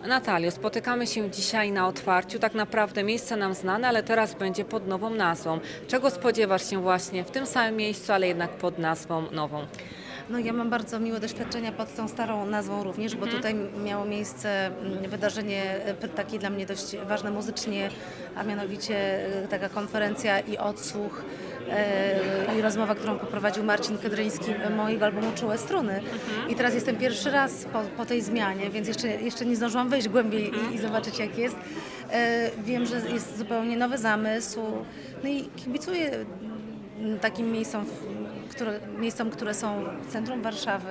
Natalio, spotykamy się dzisiaj na otwarciu. Tak naprawdę miejsce nam znane, ale teraz będzie pod nową nazwą. Czego spodziewasz się właśnie w tym samym miejscu, ale jednak pod nazwą nową? No ja mam bardzo miłe doświadczenia pod tą starą nazwą również, bo tutaj miało miejsce wydarzenie takie dla mnie dość ważne muzycznie, a mianowicie taka konferencja i odsłuch i rozmowa, którą poprowadził Marcin Kedryński mojego albumu Czułe Struny. I teraz jestem pierwszy raz po tej zmianie, więc jeszcze nie zdążyłam wejść głębiej i zobaczyć jak jest. Wiem, że jest zupełnie nowy zamysł, no i kibicuję takim miejscom, które są w centrum Warszawy,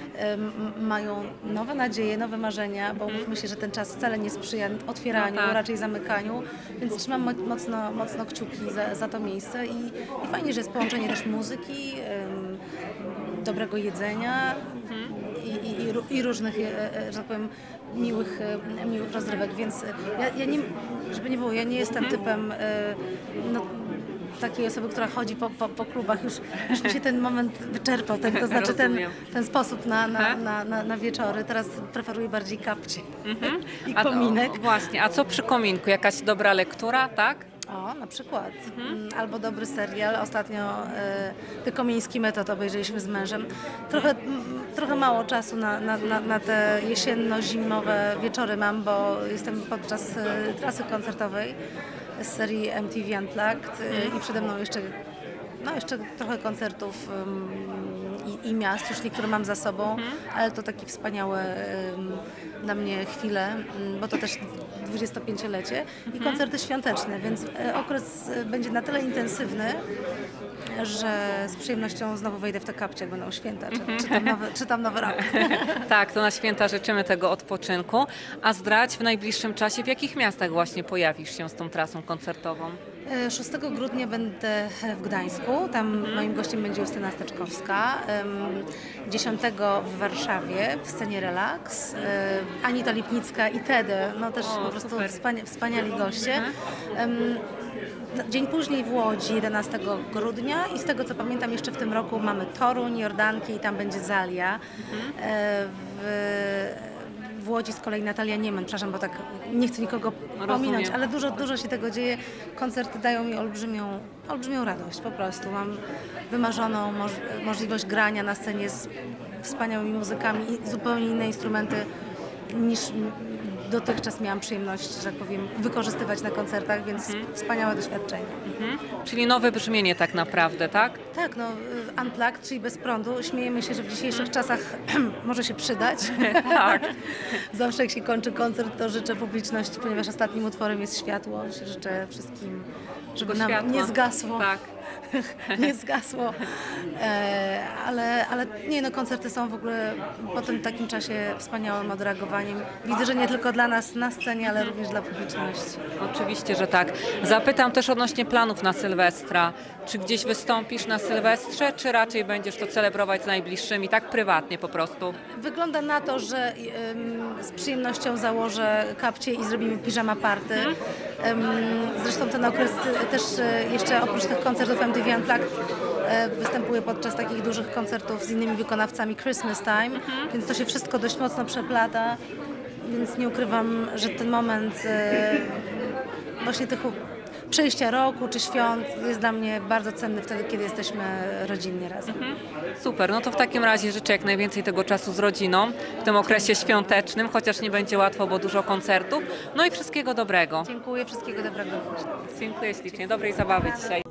mają nowe nadzieje, nowe marzenia, bo mówmy się, że ten czas wcale nie sprzyja otwieraniu, No tak. raczej zamykaniu, więc trzymam mocno kciuki za to miejsce i fajnie, że jest połączenie też muzyki, dobrego jedzenia i różnych, że tak powiem, miłych rozrywek, więc ja nie, żeby nie było, ja nie jestem typem takiej osoby, która chodzi po klubach. Już mi się ten moment wyczerpał, to znaczy ten sposób na wieczory. Teraz preferuję bardziej kapcie i kominek. Właśnie, a co przy kominku? Jakaś dobra lektura, tak? O, na przykład. Albo dobry serial. Ostatnio The Komiński Metod obejrzeliśmy z mężem. Trochę mało czasu na te jesienno-zimowe wieczory mam, bo jestem podczas trasy koncertowej z serii MTV Unplugged i przede mną jeszcze trochę koncertów i miast, już niektóre mam za sobą, ale to takie wspaniałe dla mnie chwile, bo to też 25-lecie i koncerty świąteczne, więc okres będzie na tyle intensywny, że z przyjemnością znowu wejdę w te kapcie, jak będą święta, czy tam nowy rok. Tak, to na święta życzymy tego odpoczynku. A zdradź w najbliższym czasie, w jakich miastach właśnie pojawisz się z tą trasą koncertową? 6 grudnia będę w Gdańsku, tam moim gościem będzie Justyna Steczkowska. 10 w Warszawie w scenie Relax, Anita Lipnicka i Tedy, no też po prostu wspaniali goście. Dzień później w Łodzi, 11 grudnia i z tego co pamiętam jeszcze w tym roku mamy Toruń, Jordankę i tam będzie Zalia. W Łodzi z kolei Natalia Niemen, przepraszam, bo tak nie chcę nikogo pominąć, ale dużo się tego dzieje. Koncerty dają mi olbrzymią radość po prostu. Mam wymarzoną możliwość grania na scenie z wspaniałymi muzykami i zupełnie inne instrumenty niż dotychczas miałam przyjemność, że tak powiem, wykorzystywać na koncertach, więc wspaniałe doświadczenie. Czyli nowe brzmienie tak naprawdę, tak? Tak, no Unplugged, czyli bez prądu. Śmiejemy się, że w dzisiejszych czasach może się przydać. Tak. Zawsze jak się kończy koncert, to życzę publiczności, ponieważ ostatnim utworem jest światło. Życzę wszystkim, żeby nam nie zgasło. Tak. Nie zgasło. Ale nie, no koncerty są w ogóle po tym takim czasie wspaniałym odreagowaniem. Widzę, że nie tylko dla nas na scenie, ale również dla publiczności. Oczywiście, że tak. Zapytam też odnośnie planów na Sylwestra. Czy gdzieś wystąpisz na Sylwestrze, czy raczej będziesz to celebrować z najbliższymi, tak prywatnie po prostu? Wygląda na to, że z przyjemnością założę kapcie i zrobimy piżama party. Zresztą ten okres też jeszcze oprócz tych koncertów MTV Unplugged występuję podczas takich dużych koncertów z innymi wykonawcami Christmas Time, więc to się wszystko dość mocno przeplata, więc nie ukrywam, że ten moment właśnie tych przejścia roku czy świąt jest dla mnie bardzo cenny wtedy, kiedy jesteśmy rodzinnie razem. Super, no to w takim razie życzę jak najwięcej tego czasu z rodziną w tym okresie świątecznym, chociaż nie będzie łatwo, bo dużo koncertów. No i wszystkiego dobrego. Dziękuję, wszystkiego dobrego. Dziękuję ślicznie, dobrej zabawy dzisiaj.